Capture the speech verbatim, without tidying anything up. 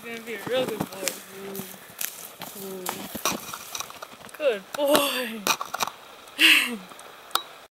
gonna be a real good boy. Ooh. Ooh. Good boy.